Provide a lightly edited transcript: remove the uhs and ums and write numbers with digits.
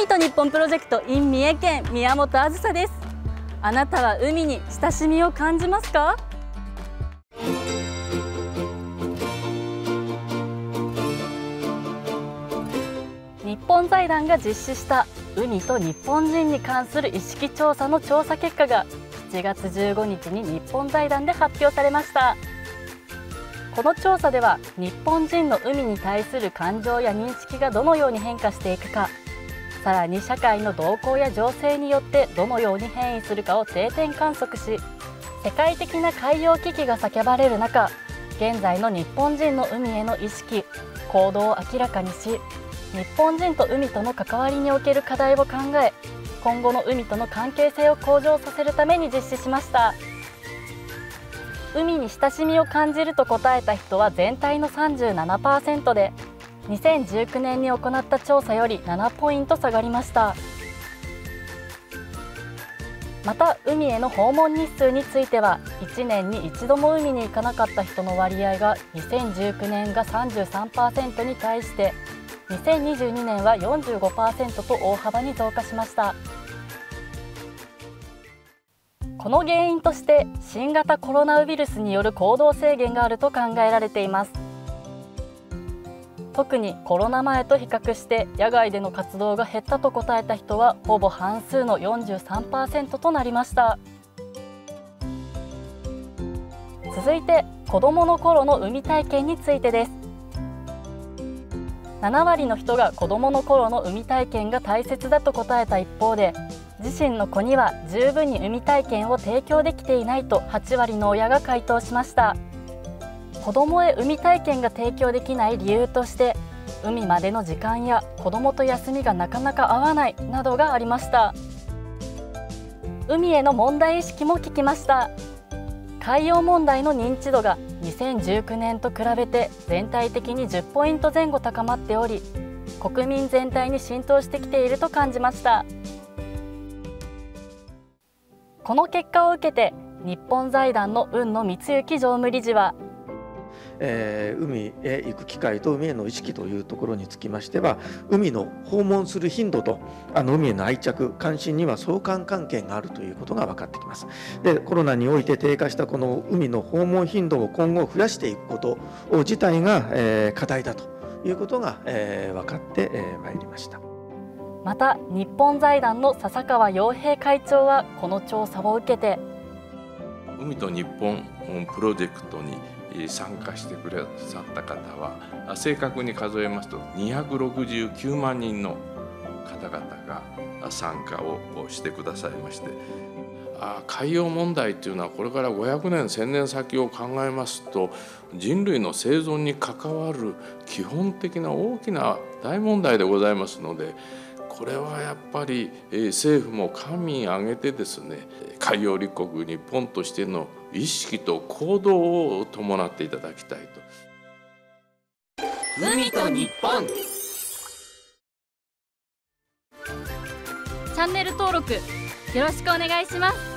海と日本プロジェクト in 三重県、宮本あずさです。あなたは海に親しみを感じますか？日本財団が実施した海と日本人に関する意識調査の調査結果が7月15日に日本財団で発表されました。この調査では日本人の海に対する感情や認識がどのように変化していくか、さらに社会の動向や情勢によってどのように変異するかを定点観測し、世界的な海洋危機が叫ばれる中、現在の日本人の海への意識、行動を明らかにし、日本人と海との関わりにおける課題を考え、今後の海との関係性を向上させるために実施しました。海に親しみを感じると答えた人は全体の 37% で、2019年に行った調査より7ポイント下がりました。また海への訪問日数については、1年に一度も海に行かなかった人の割合が2019年が 33% に対して2022年は 45% と大幅に増加しました。この原因として新型コロナウイルスによる行動制限があると考えられています。特にコロナ前と比較して野外での活動が減ったと答えた人はほぼ半数の 43% となりました。続いて子どもの頃の海体験についてです。7割の人が子どもの頃の海体験が大切だと答えた一方で、自身の子には十分に海体験を提供できていないと8割の親が回答しました。子どもへ海体験が提供できない理由として、海までの時間や子どもと休みがなかなか合わないなどがありました。海への問題意識も聞きました。海洋問題の認知度が2019年と比べて全体的に10ポイント前後高まっており、国民全体に浸透してきていると感じました。この結果を受けて日本財団の海野光之常務理事は、 海へ行く機会と海への意識というところにつきましては、海の訪問する頻度と海への愛着関心には相関関係があるということが分かってきます。で、コロナにおいて低下したこの海の訪問頻度を今後増やしていくこと自体が課題だということが分かってまいりました。 また日本財団の笹川洋平会長はこの調査を受けて、 海と日本プロジェクトに参加してくださった方は正確に数えますと269万人の方々が参加をしてくださいまして、海洋問題というのはこれから500年1000年先を考えますと人類の生存に関わる基本的な大きな大問題でございますので、これはやっぱり政府も官民挙げてですね、海洋立国日本としての意識と行動を伴っていただきたいと。 海と日本。 チャンネル登録よろしくお願いします。